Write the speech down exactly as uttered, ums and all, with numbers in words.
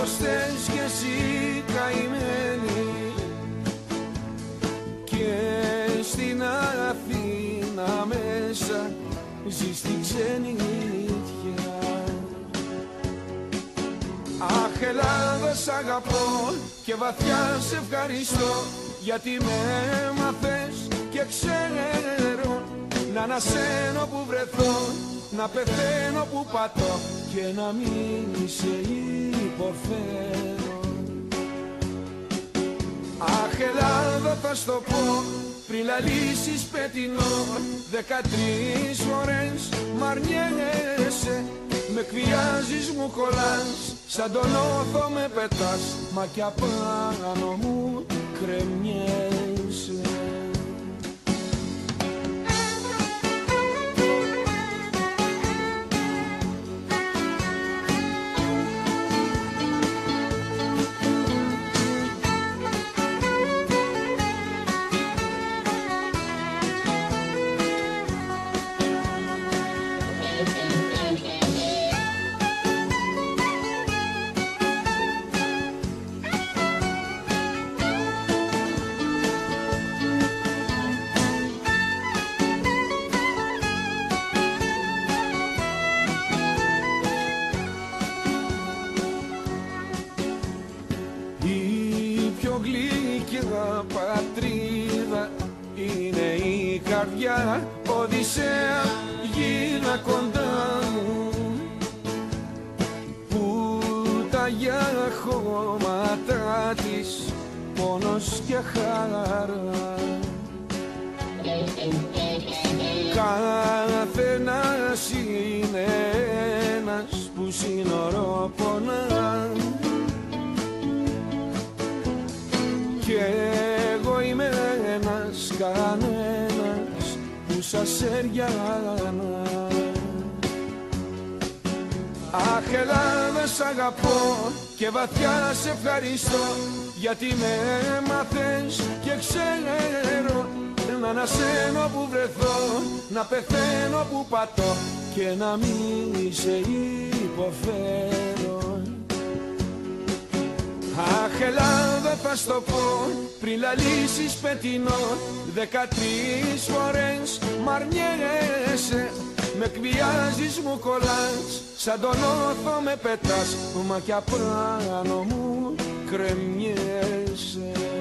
όπως θες κι εσύ καημένη, και στην Αθήνα μέσα ζεις την ξενιτιά. Αχ, Ελλάδα, σ' αγαπώ και βαθιά σε ευχαριστώ, γιατί με έμαθες και ξέρω να ανασένω που βρεθώ, να πεθαίνω που πατώ και να μην σε υποφέρω. Αχ, Ελλάδα, θα στο πω πριν λαλήσεις πετεινό, δεκατρείς φορές μ' αρνιέσαι, με εκβιάζεις, μου κολλάς, σαν τον όθο με πετάς, μα κι απάνω μου κρεμιέσαι. Πατρίδα είναι η καρδιά, Οδυσσέα, γίνα κοντά μου, που τα για χώματα της πόνος και χαρά. Καθένας είναι ένας που σύνορο πονά, κι εγώ είμαι ένας κανένας που σας έριανα. Αχ, Ελλάδα, σ' αγαπώ και βαθιά σε ευχαριστώ, γιατί με έμαθες και ξέρω να ανασένω που βρεθώ, να πεθαίνω που πατώ και να μην σε υποφέρω. Αχ, Ελλάδα, θα στο πω πριν λαλήσεις πετεινό, δεκατρείς φορές μ' αρνιέσαι, με εκβιάζεις, μου κολλάς, σαν τον όθο με πετάς, μα κι απάνω μου κρεμιέσαι.